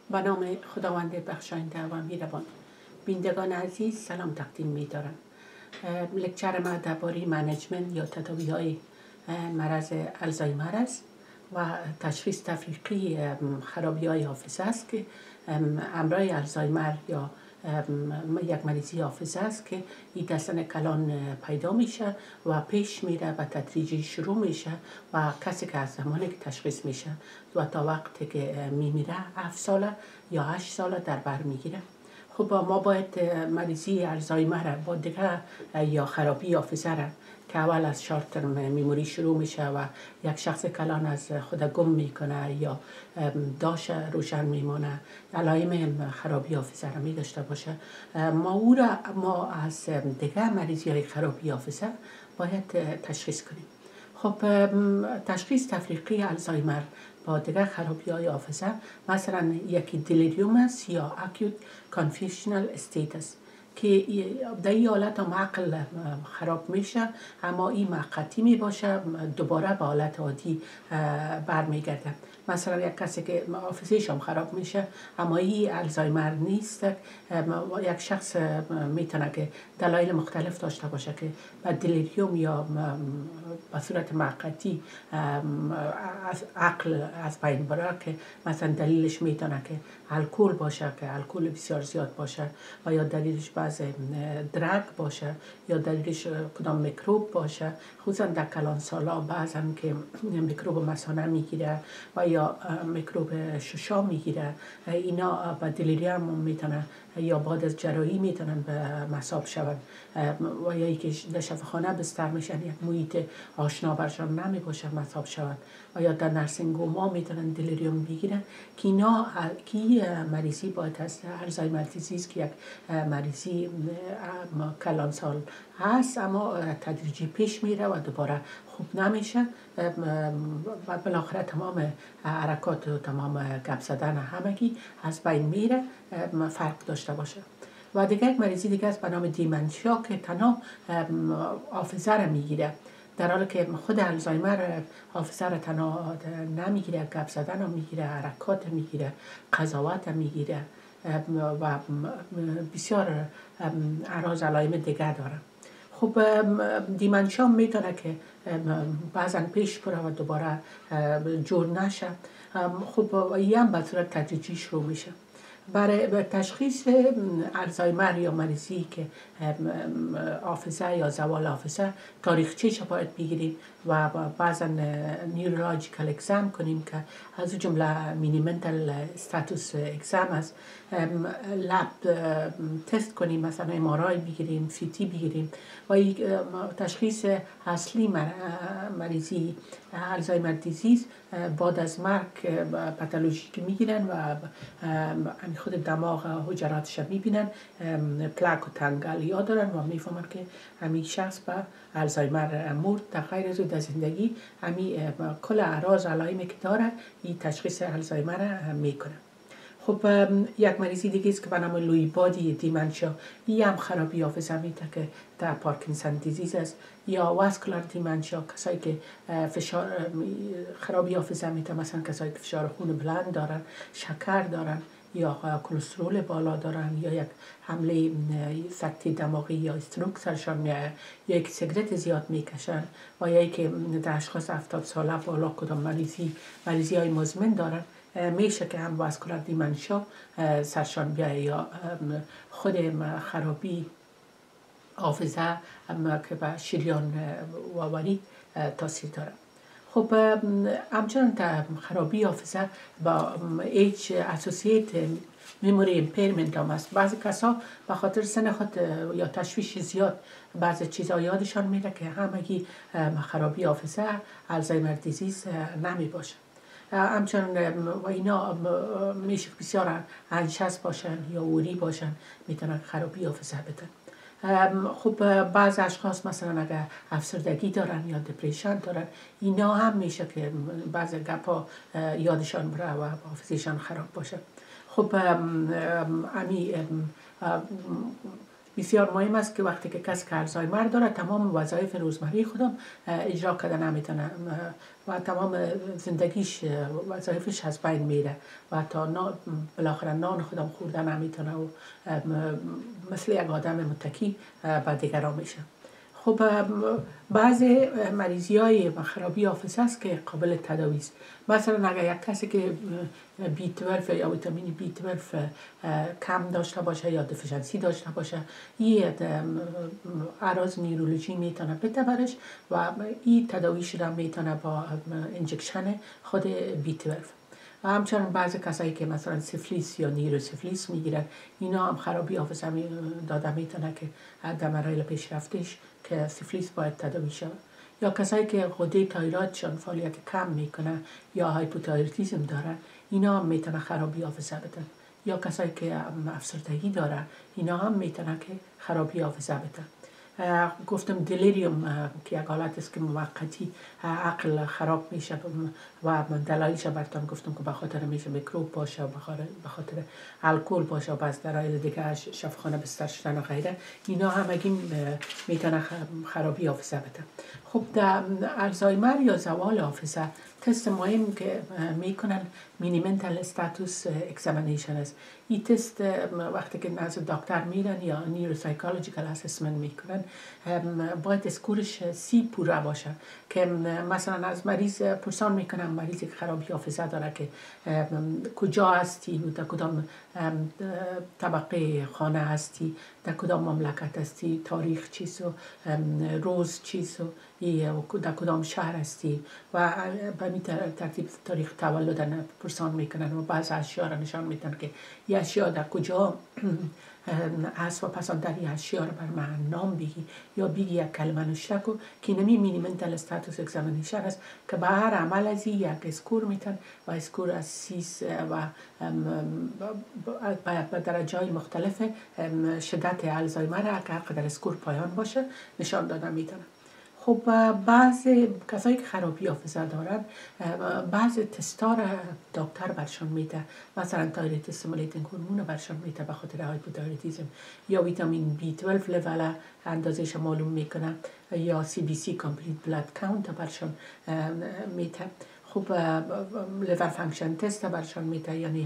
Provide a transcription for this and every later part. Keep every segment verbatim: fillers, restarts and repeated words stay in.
به نام خداوند بخشاینده و مهربان. بینندگان عزیز سلام تقدیم می دارم. لکچر ما درباره منیجمنت یا تداوی های مرض آلزایمر است و تشخیص تفریقی خرابی های حافظه است که امراض آلزایمر یا یک مریضی حافظه است که این در سن کلان پیدا میشه و پیش میره و تدریجی شروع میشه و کسی که از زمانی که تشخیص میشه و تا وقتی که میمیره هفت ساله یا هشت ساله در بر میگیره. خب ما باید مریضی آلزایمر با دیگه یا خرابی حافظه را که اول از شارت ترم میموری شروع میشه و یک شخص کلان از خود گم میکنه یا داش روشن میمونه، علائم خرابی حافظه را می داشته باشه، ما او را ما از دیگه مریضی های خرابی حافظه باید تشخیص کنیم. خب تشخیص تفریقی آلزایمر با دیگر خرابی های حافظه مثلا یکی دیلیریوم است یا اکیوت کانفیوژنال استیت است که در این حالت هم عقل خراب میشه اما این موقتی می باشه، دوباره به حالت عادی برمیگرده. مثلا یک کسی که حافظه‌اش هم خراب میشه اما این آلزایمر نیست، یک شخص میتونه که دلایل مختلف داشته باشه که به دیلیریوم یا به صورت موقتی از عقل از بین بره که مثلا دلیلش میتونه که الکل باشه که الکل بسیار زیاد باشه و یا دلیلش بعض درگ باشه یا دلیلش کدام میکروب باشه، خصوصا در کلان سالا بعضا که میکروب مثانه میگیره و یا میکروب ششا میگیره، اینا با دیلیریوم میتونه یا بعد از جراحی میتونن به مصاب شون و یا اینکه در شفاخانه بستر میشن یک محیط آشنا برشان نمی باشه مصاب شون و یا در نرسینگ هوم ها میتونن دیلیریوم بگیرن که اینا کی مریضی باید هست آلزایمر دیزیز که یک مریضی کلان سال هست اما تدریجی پیش میره و دوباره خوب نمیشه و بالاخره تمام حرکات و تمام گپ زدن همگی از بین میره، فرق داشته باشه. و دیگه یک مریضی دیگه است به نام دیمنشیا که تنها حافظه را میگیره، در حالی که خود آلزایمر حافظه را تنها نمیگیره، گپ زدن را میگیره، حرکات میگیره، قضاوت میگیره و بسیار اعراض علائم دیگه داره. خب دیمنشیا میتونه که بعضا پیش بره و دوباره جور نشه. خب این هم به صورت تدریجی شروع میشه. برای تشخیص آلزایمر یا مریضی که حافظه یا زوال حافظه تاریخچه‌اش باید بگیریم و بعضا نیورولوژیکال اگزم کنیم که از جمله مینیمنتال استاتوس اگزم است، لب تست کنیم، مثلا ام آر آی بگیریم، سی تی بگیریم و تشخیص اصلی مریضی آلزایمر دیزیز بعد از مرگ پاتولوژیک میگیرن و خود دماغ حجراتش میبینن، پلاک و تنگل دارن و میفهمن که همین شخص به آلزایمر مرد. در غیر از در زندگی همین کل اعراض علائمی که داره این تشخیص آلزایمر میکنه. خب یک مریضی دیگه است که به نام لوی بادی دیمنشیا، این هم خرابی حافظه میده که در پارکینسون دیزیز است، یا واسکولار دیمنشیا، کسایی که فشار خرابی حافظه میده، مثلا کسایی که فشار خون بلند دارن، شکر دارن یا کلسترول بالا دارن یا یک حمله سکته دماغی یا استروک سرشان میاد یا یک سیگرت زیاد میکشن و یا که در اشخاص هفتاد ساله بالا کدام مریضی مریضی های مزمن دارن میشه که هم واسکولار دیمنشیا سرشان بیاد یا خود خرابی حافظه که به شریان و ورید تاثیر داره. خب همچنان خرابی حافظه با ایج اسوسییت میموری ایمپیرمنت هم است. بعضی کسا به خاطر سن خود یا تشویش زیاد بعضی چیزا یادشان میره که همگی خرابی حافظه آلزایمر دیزیز نمی باشه. همچنان و اینا میشه بسیار انشست باشن یا اوری باشن میتونن خرابی حافظه بدن. خب بعض اشخاص مثلا اگر افسردگی دارن یا دپریشن دارن اینا هم میشه که بعض گپا یادشان بره و حافظه‌شان خراب باشه. خب امی بسیار مهم است که وقتی که کسی که آلزایمر داره تمام وظایف روزمره خودم اجرا کرده نمیتونه و تمام زندگیش وظایفش از بین میره و تا بالاخره نان خودم خورده نمیتونه و مثل یک آدم متکی به دیگران میشه. خب بعضی مریضی های خرابی حافظه است که قابل تداوی است. مثلا اگر یک کسی که بی دوازده یا ویتامین بی دوازده کم داشته باشه یا دفیشنسی داشته باشه، این اعراض نیرولوژی میتونه بتبرش و این تداوی شده میتونه با انجکشن خود بی دوازده. و همچنین بعضی کسایی که مثلا سفلیس یا نیروسفلیس میگیرن، اینا هم خرابی حافظه داده میتونه که در مراحل پیشرفتش که سفلیس باید تداوی شود. یا کسایی که غده تایرویدشان فعالیت کم میکنه یا هایپوتایرویدیسم داره، اینا هم میتونه خرابی حافظه بدن. یا کسایی که افسردگی داره، اینا هم میتونه که خرابی حافظه بدن. گفتم دلیریوم که یک حالت است که موقتی عقل خراب میشه و دلایلش براتون گفتم که به خاطر میشه میکروب باشه و به خاطر الکل باشه و بعض دلایل دیگه شفاخانه بستر شدن و غیره، اینا همگی میتونه خرابی حافظه بده. خب در آلزایمر یا زوال حافظه تست مهم که میکنن مینیمنتال استاتوس اگزامینیشن است. این تست وقتی که نزد دکتر میرن یا نیوروسایکولوژیکال اسسمنت میکنن، باید اسکورش سی پوره باشه که مثلا از مریض پرسان میکنن، مریضی که خرابی حافظه داره که کجا هستی و در کدام طبقه خانه هستی، در کدام مملکت هستی، تاریخ چیست و روز چیست و در کدام شهر هستی و به می ترتیب تاریخ تولد پرسان میکنن و بعض اشیاء را نشان میدن که یه اشیاء در کجا هست و پس در این اشیاء را بر من نام بگی یا بگی یک کلمه نشتکو که نمی مینیمنتال استاتوس اگزامینیشن است که به هر عمل از یک اسکور میتن و اسکور از سیس و به درجه های مختلف شدت آلزایمر که هر قدر اسکور پایان باشه نشان دادن میتونن. خب بعضی کسایی که خرابی حافظه دارن بعض تستا را دکتر برشان میده، مثلا تایروید استیمولیتینگ هورمون برشان میده به خاطر هایپوتایرویدیسم، یا ویتامین بی دوازده لول اندازش معلوم میکنه، یا سی بی سی کامپلیت بلاد کاونت برشان میده. خب لیور فانکشن تست برشان میده، یعنی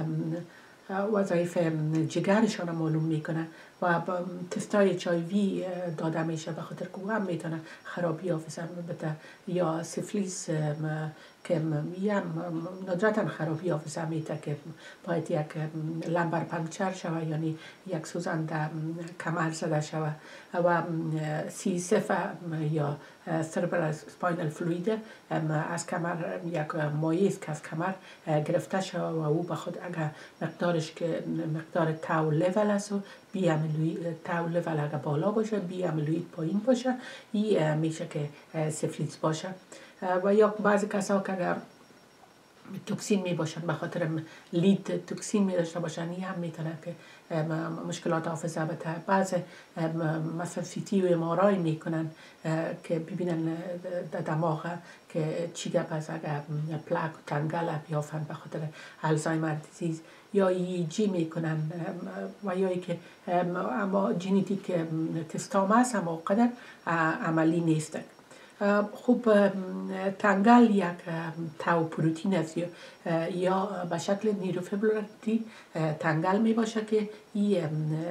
وظایف جگرشان معلوم میکنه و تستای اچ آی وی داده میشه به خاطر که هم میتونه خرابی حافظه بده، یا سفلیس که یه ندرتا خرابی حافظه میده که باید یک لمبر پنکچر شوه، یعنی یک سوزن در کمر زده شوه و سی سفه یا سربرال سپاینال فلوید از کمر یک مایع است که از کمر گرفته شوه و او به خود اگر مقدارش که مقدار تاو لول است و بی امیلوید تاو لول اگر بالا باشه، بی امیلوید پایین باشه، این میشه که سفلیس باشه. و یا بعضی کسا که اگر توکسین می باشن به خاطر لید توکسین می داشته باشن، این هم میتونه که مشکلات حافظه بده. بعض مثلا سیتی و امارای میکنن که ببینن در دماغ که چی گپ است اگر پلاک و تنگل بیافن به خاطر آلزایمر دیزیز، یا ای جی میکنن و یا ای که اما ژنتیک تستام هست اما قدر عملی نیست. خوب تنگل یک تاو پروتین است یا به شکل نیروفیبرولاریتی تنگل می باشه که این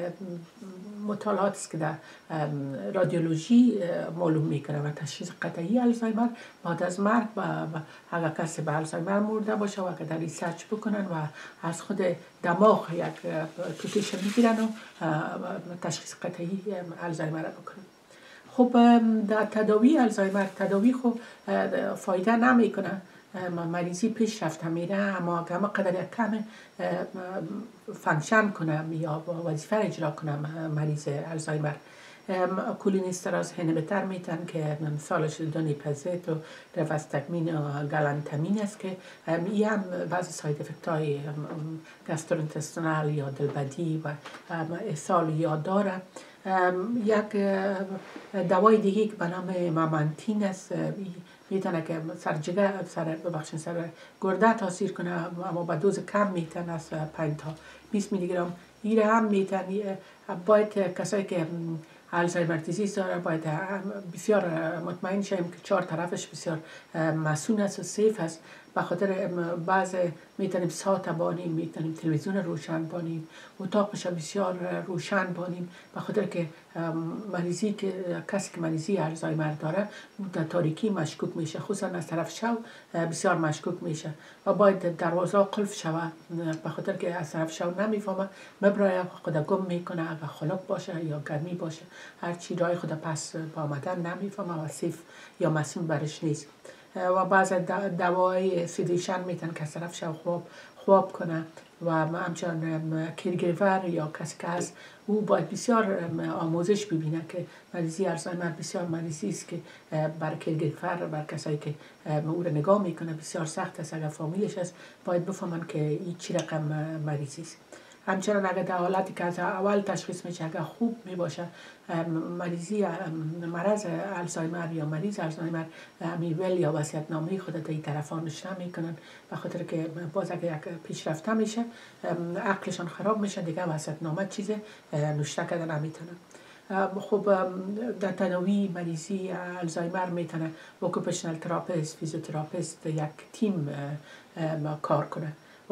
مطالعات است که در رادیولوژی معلوم میکنه و تشخیص قطعی آلزایمر بعد از مرگ و اگر کسی به آلزایمر مرده باشه و اگر در ریسرچ بکنن و از خود دماغ یک توتیشن بگیرن و تشخیص قطعی آلزایمر بکنن. خب در تداوی آلزایمر تداوی خب فایده نمیکنه، مریضی پیش رفته میره، اما اگر قدر کم فانکشن کنم یا وظیفه اجرا کنم مریض آلزایمر، کولینستراز هنبتر میتن که مثالش دونیپازید و رواستگمین و گالانتامین است که این هم بعضی ساید افکت های گاسترونتستینال یا دلبدی و اسهال یا داره. یک دوای دیگه که به نام مامانتین است میتونه که سر جگر سر ببخشید سر گرده تاثیر کنه، اما با دوز کم میتونه از پنج تا بیست میلی گرم. این هم میتونی باید کسایی که آلزایمر دیزیز داره باید بسیار مطمئن شیم که چهار طرفش بسیار مسون است و سیف است. به خاطر بعض میتونیم ساعت بانیم، میتونیم تلویزیون روشن بانیم، اتاقش بسیار روشن بانیم، به خاطر که مریضی که کسی که مریضی آلزایمر داره در تاریکی مشکوک میشه، خصوصا از طرف شب بسیار مشکوک میشه و باید دروازه قلف شود، به خاطر که از طرف شب نمیفهمه، مبرای خود گم میکنه، اگر خلق باشه یا گرمی باشه هرچی رای خود پس با آمدن نمیفهمه و سیف یا مسئول برش نیست. و بعض دوای سیدیشن میتن که طرف شب خواب خواب کنه و همچنان کیرگیور یا کسی که هست او باید بسیار آموزش ببینه که مریضی آلزایمر بسیار مریضی است که بر کیرگیور، بر کسایی که او را نگاه میکنه بسیار سخت است. اگر فامیلش است باید بفهمن که این چی رقم مریضی است. همچنان اگر در حالتی که از اول تشخیص میشه اگر خوب میباشه مریضی مرض آلزایمر یا مریض آلزایمر میول یا وصیت‌نامه خود در این طرفا نوشته میکنن، به خاطر که باز اگر یک پیشرفته میشه عقلشان خراب میشه دیگه وصیت‌نامه چیز نوشته کردن نمیتونن. خب در تداوی مریضی آلزایمر میتونه اوکوپیشنال تراپیست، فیزیوتراپیست یک تیم کار کنه و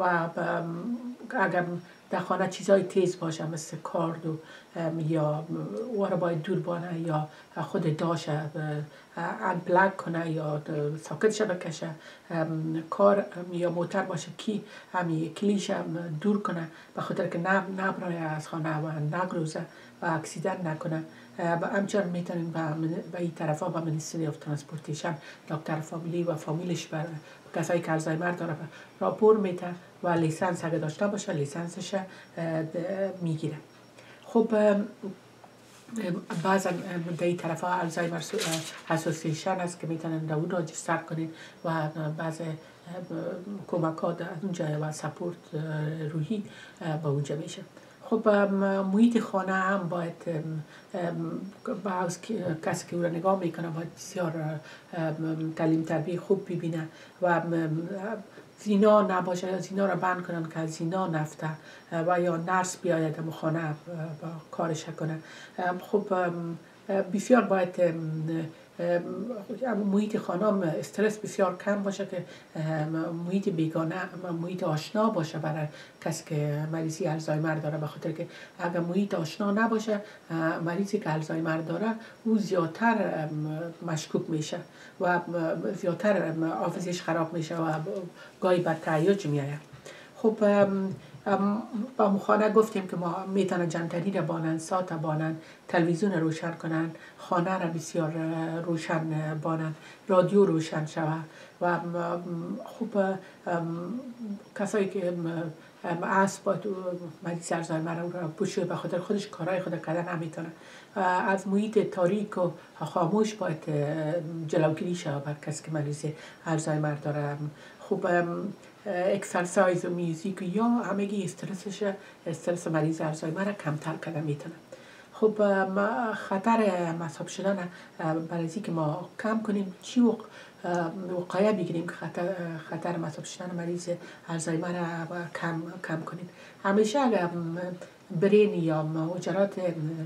اگر در خانه چیزای تیز باشه مثل کارد و یا او را باید دور بانه یا خود داشه انپلگ کنه یا ساکتش بکشه، کار یا موتر باشه کی همی کلیش دور کنه به خاطر که نب نبرای از خانه و نگروزه و اکسیدنت نکنه. و همچنان میتونیم به این طرفا به منیستری آف ترانسپورتیشن دکتر فامیلی و فامیلش بر کسایی که آلزایمر داره راپور میته و لیسانس اگه داشته باشه لیسانسش میگیره. خب بعضا در این طرف ها آلزایمر اسوسییشن است که میتونن در اون راجستر کنین و بعض کمک ها در اونجا و سپورت روحی با اونجا میشه. خب محیط خانه هم باید باز کسی که او را نگاه میکنه باید بسیار تعلیم تربیه خوب ببینه و زینا نباشه یا زینا را بند کنن که زینا نفته و یا نرس بیاید در خانه با کارش کنه. خب بسیار باید محیط خانم استرس بسیار کم باشه که محیط بیگانه محیط آشنا باشه برای کسی که مریضی آلزایمر داره، به خاطر که اگر محیط آشنا نباشه مریضی که آلزایمر داره او زیادتر مشکوک میشه و زیادتر حافظش خراب میشه و گاهی بر تهیج میآید. خب با مخانه گفتیم که ما میتونن جمتری را بانن، ساعت بانن، تلویزیون روشن کنن، خانه را بسیار روشن بانن، رادیو روشن شود و خوب کسایی که اسب باید مریض آلزایمر را بوشه به خاطر خودش کارهای خود کردن نمیتونه. از محیط تاریک و خاموش باید جلوگیری شود بر کسی که مریض آلزایمر داره. خوب اکسرسایز و میوزیک یا همگی استرسش استرس مریض آلزایمر را کمتر کرده میتونه. خب خطر مصاب شدن برای که ما کم کنیم چی وقایع بگیریم که خطر خطر مصاب شدن مریض آلزایمر را کم کم کنیم. همیشه اگر برین یا مجرات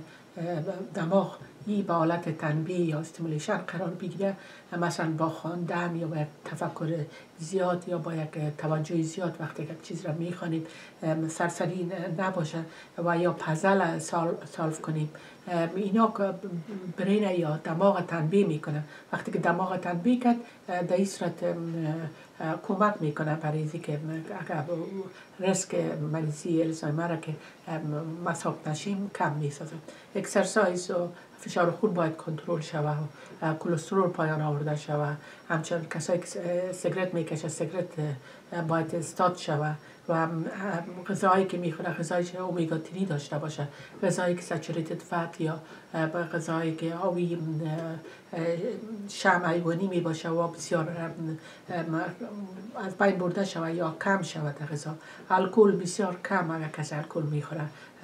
دماغ ای با حالت تنبیه یا استیمولیشن قرار بگیره، مثلا با خواندن یا با یک تفکر زیاد یا با یک توجه زیاد وقتی یک چیز را میخوانیم سرسری نباشه و یا پزل سالف کنیم، اینا برین یا دماغ تنبیه میکنه. وقتی که دماغ تنبیه کرد در این صورت کمک میکنه برای اینکه که اگر ریسک مریضی آلزایمر که مصاب نشیم کم میسازه. اکسرسایز و فشار خون باید کنترل شود، کلسترول پایان آورده شود. همچنین کسایی که سیگرت میکشه سیگرت باید استاد شود و غذایی که میخوره غذایی که اومیگا سه داشته باشه، غذایی که سچوریتد فت یا غذایی که آبی شمع حیوانی می باشه و بسیار از بین برده شود یا کم شود در غذا. الکل بسیار کم اگر کسی الکل میخوره،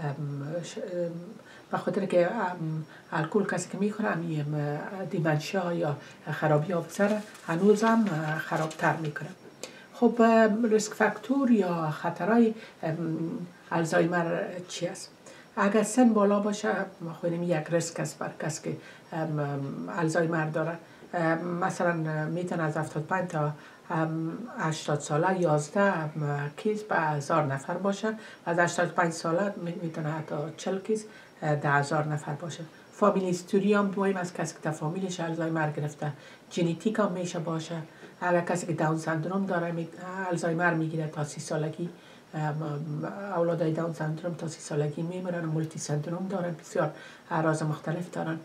به خاطر که الکل کسی که میخوره دیمنشیا یا خرابی آب سر هنوز هم خرابتر میکنه. خب ریسک فاکتور یا خطرهای آلزایمر چی است؟ اگر سن بالا باشه خودم یک ریسک است بر کسی که آلزایمر داره. مثلا میتونه از هفتاد و پنج تا هشتاد ساله یازده کیس به هزار نفر باشه. از هشتاد و پنج ساله میتونه حتی چهل کیس ده هزار نفر باشه. فامیلی هیستوری هم مهم است. کسی که در فامیلش آلزایمر گرفته، ژنتیک هم میشه باشه. اگر کسی که داون سندروم داره آلزایمر میگیره تا سی سالگی، اولادای داون سندروم تا سی سالگی میمیرن. مولتی سندروم دارن، بسیار اعراض مختلف دارن.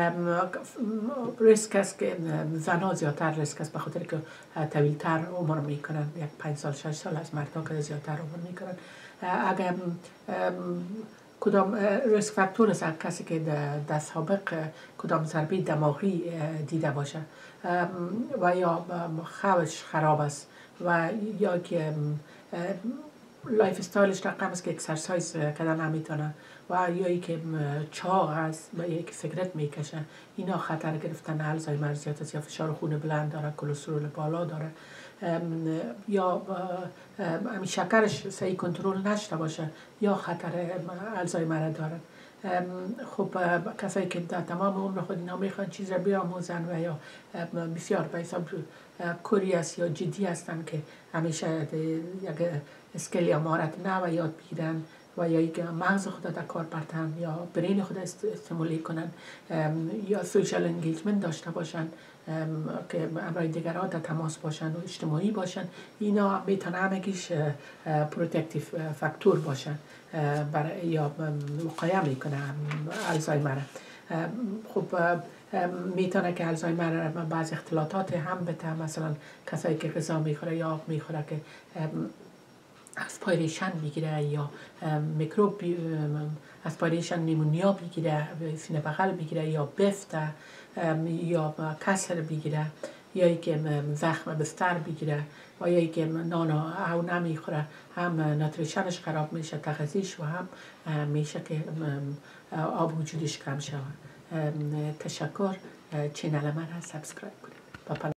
ریسک است که زنها زیادتر ریسک است، به خاطر که طویلتر عمر میکنن، یک پنج سال شش سال از مردها که زیادتر عمر میکنن. اگر کدام ریسک فاکتور است کسی که در سابق کدام ضربه دماغی دیده باشه و یا خوابش خراب است و یا که لایف استایلش رقم است که اکسرسایز کردن نمیتونه و یا ای که چاق است و یا که سیگرت میکشه، اینا خطر گرفتن آلزایمر زیاد است. یا فشار خون بلند داره، کلسترول بالا داره، یا همین شکرش صحیح کنترل نشده باشه یا خطر آلزایمر داره. خب کسایی که در تمام عمر خود اینا میخوان چیز را بیاموزن و یا بسیار به حساب کوری است یا جدی هستن که همیشه یک اسکیل یا مهارت نو یاد بگیرن و یا یک مغز خود در کار برتن یا برین خود استیمولی کنن یا سوشال انگیجمنت داشته باشن که امرای دیگرها در تماس باشن و اجتماعی باشن. اینا میتونه همگیش پروتکتیو فاکتور باشن برای یا وقایع میکنه آلزایمر. خب میتونه که آلزایمر بعض اختلاطات هم بده، مثلا کسایی که غذا میخوره یا آب میخوره که اسپایریشن بگیره یا میکروب اسپایریشن نیمونیا بگیره، سینه بغل بگیره یا بفته یا کسر بگیره یا ای که زخم بستر بگیره و یا ای که نان او نمیخوره، هم نوتریشنش خراب میشه، تغذیش و هم میشه که آب وجودش کم شود. تشکر. چینل من را سابسکرایب کنید.